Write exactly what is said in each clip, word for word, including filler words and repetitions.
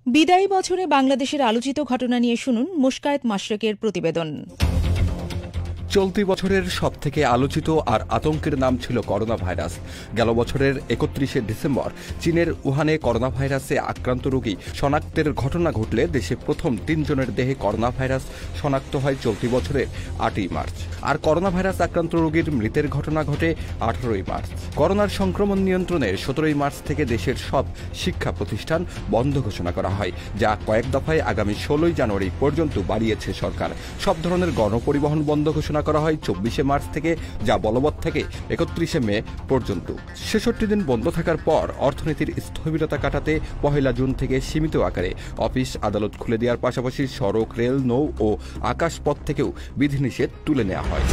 বিদায়ী বছরে বাংলাদেশের আলোচিত ঘটনা নিয়ে শুনুন মুশকায়েত মাশরেকের প্রতিবেদন। চলতি বছরের সবথেকে আলোচিত আর আতঙ্কের নাম ছিল করোনা ভাইরাস। গেল বছরের একত্রিশে ডিসেম্বর চীনের উহানে করোনা ভাইরাসে আক্রান্ত রোগী শনাক্তের ঘটনা ঘটলে দেশে প্রথম তিনজনের দেহে করোনা ভাইরাস শনাক্ত হয় চলতি বছরের আটই মার্চ। আর করোনা ভাইরাস আক্রান্ত রোগীর মৃতের ঘটনা ঘটে আঠারোই মার্চ। করোনার সংক্রমণ নিয়ন্ত্রণে সতেরোই মার্চ থেকে দেশের সব শিক্ষা প্রতিষ্ঠান বন্ধ ঘোষণা করা হয়, যা কয়েক দফায় আগামী ষোলোই জানুয়ারি পর্যন্ত বাড়িয়েছে সরকার। সব ধরনের গণপরিবহন বন্ধ ঘোষণা করা হয় চব্বিশে মার্চ থেকে, যা বলবৎ থাকে একত্রিশে মে পর্যন্ত। ছেষট্টি দিন বন্ধ থাকার পর অর্থনীতির স্থবিরতা কাটাতে পহেলা জুন থেকে সীমিত আকারে অফিস আদালত খুলে দেওয়ার পাশাপাশি সড়ক, রেল, নৌ ও আকাশপথ থেকেও বিধিনিষেধ তুলে নেওয়া হয়।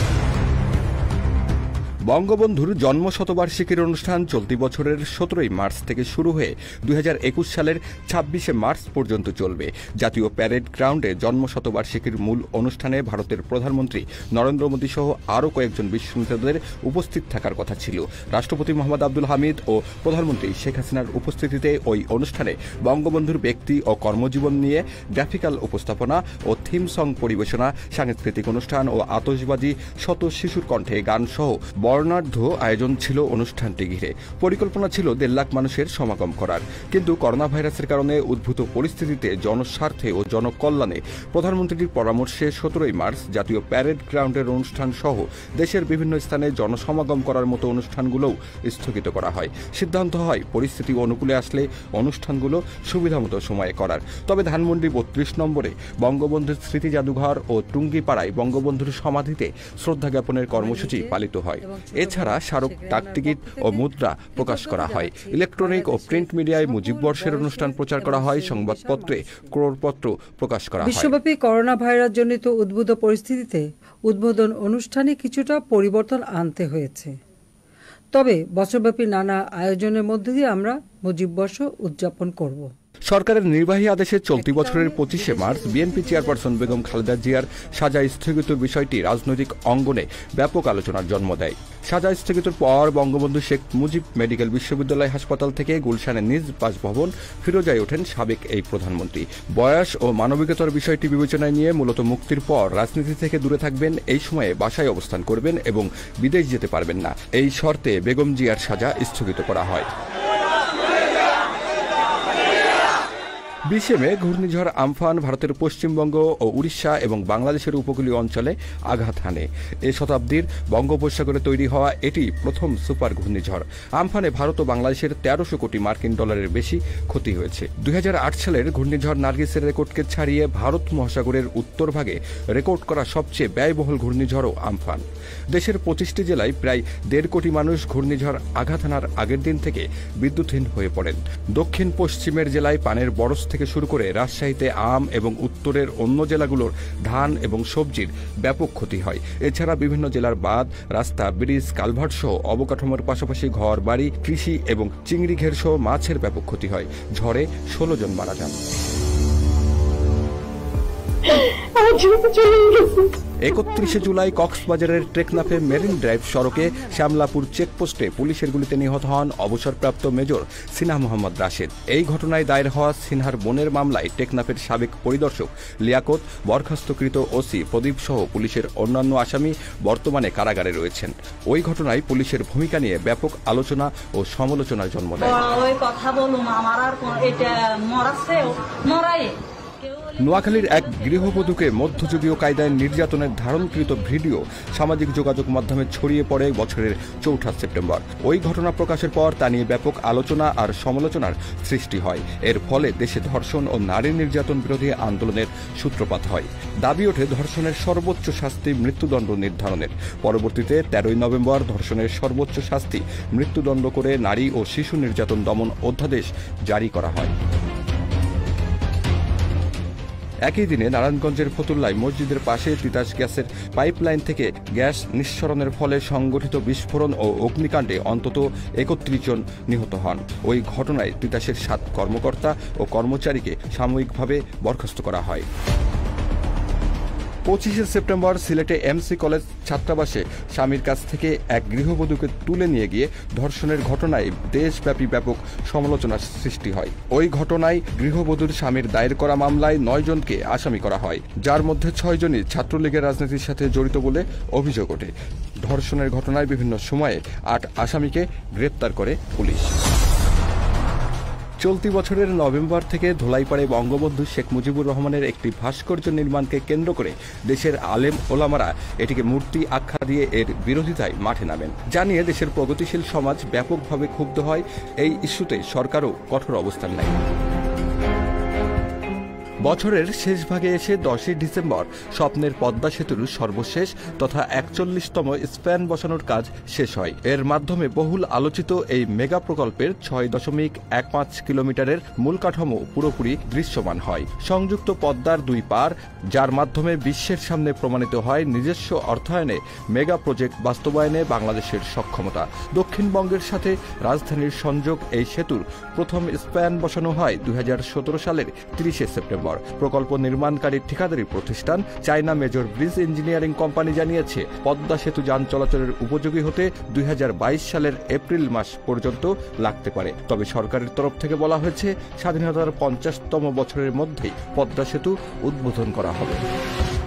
বঙ্গবন্ধুর জন্ম শতবার্ষিকীর অনুষ্ঠান চলতি বছরের সতেরোই মার্চ থেকে শুরু হয়ে দুই হাজার একুশ সালের ছাব্বিশে মার্চ পর্যন্ত চলবে। জাতীয় প্যারেড গ্রাউন্ডে জন্ম শতবার্ষিকীর মূল অনুষ্ঠানে ভারতের প্রধানমন্ত্রী নরেন্দ্র মোদী সহ আরও কয়েকজন বিশ্ব নেতাদের উপস্থিত থাকার কথা ছিল। রাষ্ট্রপতি মোহাম্মদ আব্দুল হামিদ ও প্রধানমন্ত্রী শেখ হাসিনার উপস্থিতিতে ওই অনুষ্ঠানে বঙ্গবন্ধুর ব্যক্তি ও কর্মজীবন নিয়ে গ্রাফিক্যাল উপস্থাপনা ও থিম সং পরিবেশনা, সাংস্কৃতিক অনুষ্ঠান ও আতশবাজি, শত শিশুর কণ্ঠে গান সহ বর্ণাঢ্য আয়োজন ছিল অনুষ্ঠানটি ঘিরে। পরিকল্পনা ছিল দেড় লাখ মানুষের সমাগম করার, কিন্তু করোনা ভাইরাসের কারণে উদ্ভূত পরিস্থিতিতে জনস্বার্থে ও জনকল্যাণে প্রধানমন্ত্রীর পরামর্শে সতেরোই মার্চ জাতীয় প্যারেড গ্রাউন্ডের অনুষ্ঠান সহ দেশের বিভিন্ন স্থানে জনসমাগম করার মতো অনুষ্ঠানগুলোও স্থগিত করা হয়। সিদ্ধান্ত হয় পরিস্থিতি অনুকূলে আসলে অনুষ্ঠানগুলো সুবিধামতো সময়ে করার। তবে ধানমন্ডি বত্রিশ নম্বরে বঙ্গবন্ধুর স্মৃতি জাদুঘর ও টুঙ্গিপাড়ায় বঙ্গবন্ধুর সমাধিতে শ্রদ্ধা জ্ঞাপনের কর্মসূচি পালিত হয়। এছাড়া স্মারক, ডাকটিকিট ও মুদ্রা প্রকাশ করা হয়। ইলেকট্রনিক ও প্রিন্ট মিডিয়ায় মুজিব বর্ষের অনুষ্ঠান প্রচার করা হয়। সংবাদপত্রে ক্রোড়পত্র প্রকাশ করা হয়। বিশ্বব্যাপী করোনা ভাইরাস জনিত উদ্ভূত পরিস্থিতিতে উদ্বোধন অনুষ্ঠানে কিছুটা পরিবর্তন আনতে হয়েছে। তবে বছরব্যাপী নানা আয়োজনের মধ্যে দিয়ে আমরা মুজিব বর্ষ উদযাপন করব। সরকারের নির্বাহী আদেশে চলতি বছরের পঁচিশে March BNP chairperson Begum Khaleda জিয়ার সাজা স্থগিতের বিষয়টি রাজনৈতিক অঙ্গনে ব্যাপক আলোচনার জন্ম দেয়। সাজা স্থগিতের পর বঙ্গবন্ধু শেখ মুজিব মেডিকেল বিশ্ববিদ্যালয় হাসপাতাল থেকে গুলশানের নিজ বাসভবন ফিরোজায় ওঠেন সাবেক এই প্রধানমন্ত্রী। বয়স ও মানবিকতার বিষয়টি বিবেচনায় নিয়ে মূলত মুক্তির পর রাজনীতি থেকে দূরে থাকবেন, এই সময়ে বাসায় অবস্থান করবেন এবং বিদেশ যেতে পারবেন না, এই শর্তে বেগম জিয়ার সাজা স্থগিত করা হয়। বিশে মে ঘূর্ণিঝড় আমফান ভারতের পশ্চিমবঙ্গ ও উড়িষ্যা এবং বাংলাদেশের উপকূলীয় অঞ্চলে আঘাত হানে। এ শতাব্দীর বঙ্গোপসাগরে তৈরি হওয়া এটি প্রথম সুপার ঘূর্ণিঝড়। আমফানে ভারত ও বাংলাদেশের তেরোশো কোটি মার্কিন ডলারের বেশি ক্ষতি হয়েছে। দুই হাজার আট সালের ঘূর্ণিঝড় নার্গিসের রেকর্ডকে ছাড়িয়ে ভারত মহাসাগরের উত্তর ভাগে রেকর্ড করা সবচেয়ে ব্যয়বহুল ঘূর্ণিঝড়ও আমফান। দেশের পঁচিশটি জেলায় প্রায় দেড় কোটি মানুষ ঘূর্ণিঝড় আঘাত হানার আগের দিন থেকে বিদ্যুৎহীন হয়ে পড়েন। দক্ষিণ পশ্চিমের জেলায় পানের বরস থেকে শুরু করে রাজশাহীতে আম এবং উত্তরের অন্য জেলাগুলোর ধান এবং সবজির ব্যাপক ক্ষতি হয়। এছাড়া বিভিন্ন জেলার বাঁধ, রাস্তা, ব্রিজ, কালভার্ট সহ অবকাঠামোর পাশাপাশি ঘর বাড়ি, কৃষি এবং চিংড়ি ঘের সহ মাছের ব্যাপক ক্ষতি হয়। ঝড়ে ষোলো জন মারা যান। একত্রিশে জুলাই কক্সবাজারের টেকনাফে মেরিন ড্রাইভ সড়কে শ্যামলাপুর চেকপোস্টে পুলিশের গুলিতে নিহত হন অবসরপ্রাপ্ত মেজর সিনহা মোহাম্মদ রাশেদ। এই ঘটনায় দায়ের হওয়া সিনহার বোনের মামলায় টেকনাফের সাবেক পরিদর্শক লিয়াকত, বরখাস্তকৃত ওসি প্রদীপ সহ পুলিশের অন্যান্য আসামি বর্তমানে কারাগারে রয়েছেন। ওই ঘটনায় পুলিশের ভূমিকা নিয়ে ব্যাপক আলোচনা ও সমালোচনার জন্ম দেয়। নোয়াখালীর এক গৃহবধূকে মধ্যযুগীয় কায়দায় নির্যাতনের ধারণকৃত ভিডিও সামাজিক যোগাযোগ মাধ্যমে ছড়িয়ে পড়ে বছরের চৌঠা সেপ্টেম্বর। ওই ঘটনা প্রকাশের পর তা নিয়ে ব্যাপক আলোচনা আর সমালোচনার সৃষ্টি হয়। এর ফলে দেশে ধর্ষণ ও নারী নির্যাতন বিরোধী আন্দোলনের সূত্রপাত হয়। দাবি ওঠে ধর্ষণের সর্বোচ্চ শাস্তি মৃত্যুদণ্ড নির্ধারণের। পরবর্তীতে তেরোই নভেম্বর ধর্ষণের সর্বোচ্চ শাস্তি মৃত্যুদণ্ড করে নারী ও শিশু নির্যাতন দমন অধ্যাদেশ জারি করা হয়। একই দিনে নারায়ণগঞ্জের ফতুল্লায় মসজিদের পাশে তিতাস গ্যাসের পাইপলাইন থেকে গ্যাস নিঃসরণের ফলে সংগঠিত বিস্ফোরণ ও অগ্নিকাণ্ডে অন্তত একত্রিশ জন নিহত হন। ওই ঘটনায় তিতাসের সাত কর্মকর্তা ও কর্মচারীকে সাময়িকভাবে বরখাস্ত করা হয়। পঁচিশে সেপ্টেম্বর সিলেটে এমসি কলেজ ছাত্রাবাসে স্বামীর কাছ থেকে এক গৃহবধূকে তুলে নিয়ে গিয়ে ধর্ষণের ঘটনায় দেশব্যাপী ব্যাপক সমালোচনার সৃষ্টি হয়। ওই ঘটনায় গৃহবধূর স্বামীর দায়ের করা মামলায় নয় জনকে আসামি করা হয়, যার মধ্যে ছয় জনই ছাত্রলীগের রাজনীতির সাথে জড়িত বলে অভিযোগ ওঠে। ধর্ষণের ঘটনায় বিভিন্ন সময়ে আট আসামিকে গ্রেপ্তার করে পুলিশ। চলতি বছরের নভেম্বর থেকে ধোলাইপাড়ে বঙ্গবন্ধু শেখ মুজিবুর রহমানের একটি ভাস্কর্য নির্মাণকে কেন্দ্র করে দেশের আলেম ওলামারা এটিকে মূর্তি আখ্যা দিয়ে এর বিরোধিতায় মাঠে নামেন। জানিয়ে দেশের প্রগতিশীল সমাজ ব্যাপকভাবে ক্ষুব্ধ হয়। এই ইস্যুতে সরকারও কঠোর অবস্থান নেয়। বছরের শেষ ভাগে এসে দশই ডিসেম্বর স্বপ্নের পদ্মা সেতুর সর্বশেষ তথা একচল্লিশতম স্প্যান বসানোর কাজ শেষ হয়। এর মাধ্যমে বহুল আলোচিত এই মেগা প্রকল্পের ছয় দশমিক এক পাঁচ কিলোমিটারের মূল কাঠামো পুরোপুরি দৃশ্যমান হয়। সংযুক্ত পদ্মার দুই পার, যার মাধ্যমে বিশ্বের সামনে প্রমাণিত হয় নিজস্ব অর্থায়নে মেগা প্রজেক্ট বাস্তবায়নে বাংলাদেশের সক্ষমতা। দক্ষিণবঙ্গের সাথে রাজধানীর সংযোগ এই সেতুর প্রথম স্প্যান বসানো হয় দুই হাজার সতেরো সালের তিরিশে সেপ্টেম্বর। প্রকল্প নির্মাণকারী ঠিকাদারি প্রতিষ্ঠান China major bridge engineering company জানিয়েছে, পদ্মা সেতু যান চলাচলের উপযোগী হতে দুই হাজার বাইশ সালের এপ্রিল মাস পর্যন্ত লাগতে পারে। তবে সরকারের তরফ থেকে বলা হয়েছে, স্বাধীনতার পঞ্চাশতম বছরের মধ্যেই পদ্মা সেতু উদ্বোধন করা হবে।